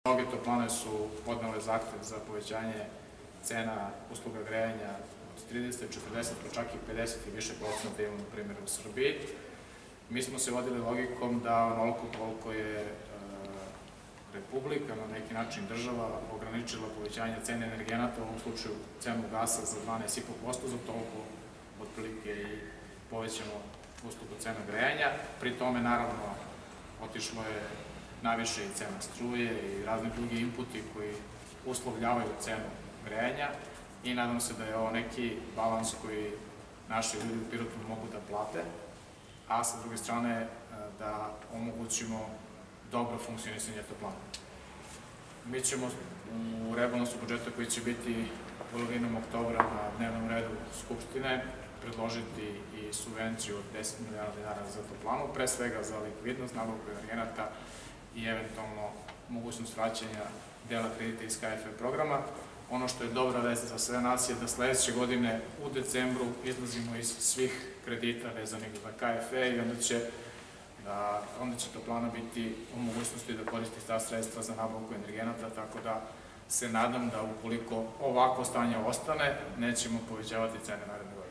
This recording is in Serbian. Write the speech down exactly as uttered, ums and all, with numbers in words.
Mnoge toplane su podnele zahtev za povećanje cena usluga grejanja od trideset, četrdeset, pa čak i pedeset i više procenata imamo na primjer u Srbiji. Mi smo se vodili logikom da onoliko koliko je Republika, na neki način država, ograničila povećanje cene energenata, u ovom slučaju cenu gasa za dvanaest zarez pet posto, za toliko otprilike i povećamo uslugu cena grejanja. Pri tome, naravno, otišlo je najviše i cena struje i razni drugi inputi koji uslovljavaju cenu grejanja i nadam se da je ovo neki balans koji naši ljudi u Pirotu mogu da plate, a sa druge strane da omogućimo dobro funkcionisanje toplana. Mi ćemo u rebalansu budžeta koji će biti polovinom oktobra na dnevnom redu Skupštine predložiti i subvenciju od deset miliona dinara za toplanu, pre svega za likvidnost, nabavku energenata i eventualno mogućnost vraćanja dela kredita iz K F E programa. Ono što je dobra vest za sve nas je da sledeće godine u decembru izlazimo iz svih kredita vezanih za K F E i onda će da onda će toplana biti u mogućnosti da koristi ta sredstva za nabavku energenata, tako da se nadam da ukoliko ovako stanje ostane, nećemo povećavati cene naredne godine.